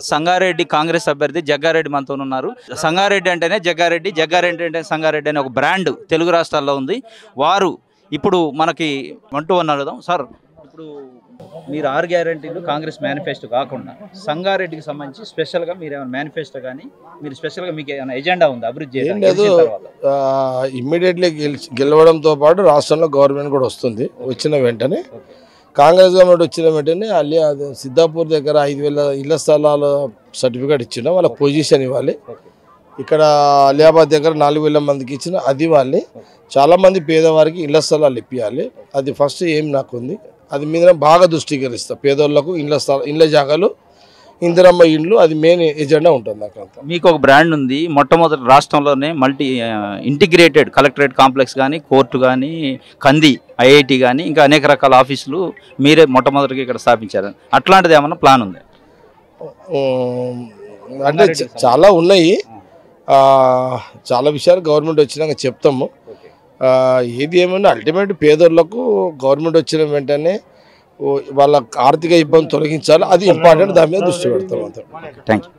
సంగారెడ్డి కాంగ్రెస్ అభ్యర్థి జగ్గారెడ్డి మనతో ఉన్నారు. సంగారెడ్డి అంటేనే జగ్గారెడ్డి, జగ్గారెడ్డి అంటే సంగారెడ్డి అనే ఒక బ్రాండ్ తెలుగు రాష్ట్రాల్లో ఉంది. వారు ఇప్పుడు మనకి అంటూ ఉన్నారు. సార్, ఇప్పుడు మీరు 6 గ్యారెంటీలు కాంగ్రెస్ మేనిఫెస్టో కాకుండా సంగారెడ్డికి సంబంధించి స్పెషల్గా మీరు ఏమైనా మేనిఫెస్టో కానీ మీరు స్పెషల్గా మీకు ఏమైనా ఎజెండా ఉంది అభివృద్ధి చేయడం? ఇమ్మీడియట్లీ గెలవడంతో పాటు రాష్ట్రంలో గవర్నమెంట్ కూడా వస్తుంది. వచ్చిన వెంటనే కాంగ్రెస్ గవర్నమెంట్ వచ్చిన వెంటనే సిద్ధాపూర్ దగ్గర 5,000 ఇళ్ల స్థలాల సర్టిఫికేట్ ఇచ్చిన వాళ్ళకి పొజిషన్ ఇవ్వాలి. ఇక్కడ అలియాబాద్ దగ్గర 4,000 మందికి ఇచ్చిన అది ఇవ్వాలి. చాలామంది పేదవారికి ఇళ్ల స్థలాలు ఇప్పించాలి. అది ఫస్ట్ ఏం నాకుంది. అది మీద బాగా దృష్టికరిస్తా. పేదోళ్లకు ఇళ్ల జాగాలు, ఇందిరమ్మ ఇండ్లు, అది మెయిన్ ఎజెండా ఉంటుంది నాకు. అంతా మీకు ఒక బ్రాండ్ ఉంది. మొట్టమొదటి రాష్ట్రంలోనే మల్టీ ఇంటిగ్రేటెడ్ కలెక్టరేట్ కాంప్లెక్స్ కానీ, కోర్టు కానీ, కంది ఐఐటి కానీ, ఇంకా అనేక రకాల ఆఫీసులు మీరే మొట్టమొదటిగా ఇక్కడ స్థాపించారు. అట్లాంటిది ఏమన్నా ప్లాన్ ఉంది? అంటే చాలా ఉన్నాయి. చాలా విషయాలు గవర్నమెంట్ వచ్చినాక చెప్తాము. ఏది ఏమైనా అల్టిమేట్ పేదోళ్లకు గవర్నమెంట్ వచ్చిన వెంటనే వాళ్ళ ఆర్థిక ఇబ్బంది తొలగించాలి. అది ఇంపార్టెంట్. దాని మీద దృష్టి పెడతాం అంతే. Thank you.